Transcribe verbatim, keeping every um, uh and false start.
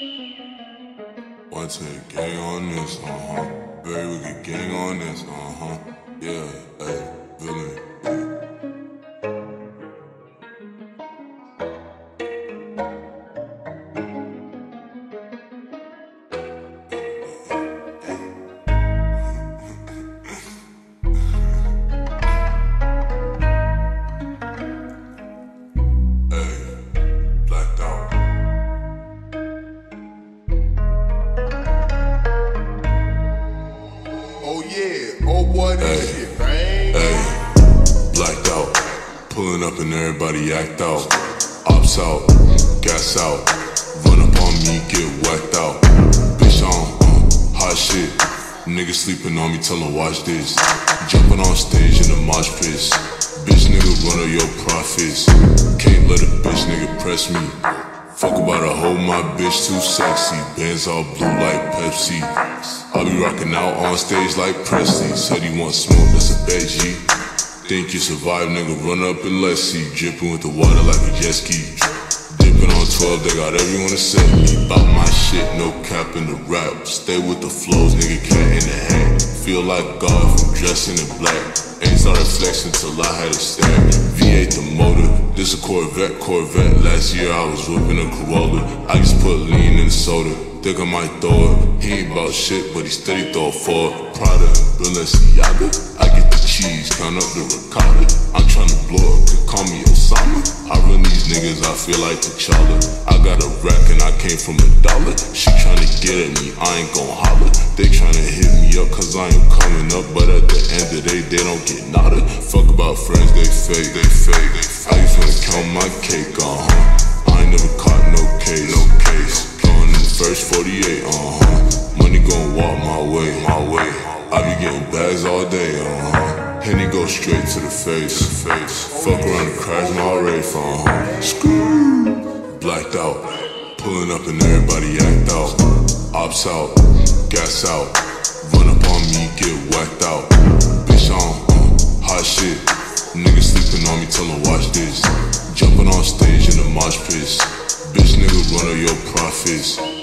One take gang on this, uh-huh. Very wicked gang on this, uh-huh. Yeah, hey, villain. Oh boy, this ay, shit, man. Hey, blacked out, pulling up and everybody act out. Ops out, gas out, run up on me, get whacked out. Bitch on, uh, hot shit. Nigga sleeping on me, tell him watch this. Jumping on stage in the mosh pits. Bitch nigga run up your profits. Can't let a bitch nigga press me. Fuck about a hoe, my bitch too sexy. Bands all blue like Pepsi. I be rocking out on stage like Presley. Said he want smoke, that's a bet, G. Think you survive, nigga, run up and let's see. Dripping with the water like a jet ski. Dipping on twelve, they got everyone to set me. Bout my shit, no cap in the rap. Stay with the flows, nigga, cat in the hat. Feel like God from dressing in black. Ain't started flexing till I had a stack. V eight the motor, this a Corvette, Corvette. Last year I was whipping a Corolla. I just put lean in the soda. Think I might throw it. He ain't about shit, but he steady throw it for it. Prada, Balenciaga. I get the cheese, count up the ricotta. I'm tryna blow up, could call me Osama. I run these niggas, I feel like T'Challa. I got a rack and I came from a dollar. She tryna get at me, I ain't gon' holler. They tryna hit me up cause I ain't coming up. But at the end of the day, they don't get nada. Fuck about friends, they fake, they fake, they fake. I just wanna count my cake, uh-huh. I ain't never caught no case, no case. First forty-eight, uh-huh. Money gon' walk my way, my way. I be getting bags all day, uh-huh. Henny go straight to the face, to the face. Fuck around and crash my Wraith, uh-huh. Screw. Blacked out, pulling up and everybody act out. Ops out, gas out. Run up on me, get whacked out. Bitch on, uh, hot shit. Nigga sleeping on me, tell him watch this. Jumping on stage in the mosh pits. Bitch nigga run up your profits.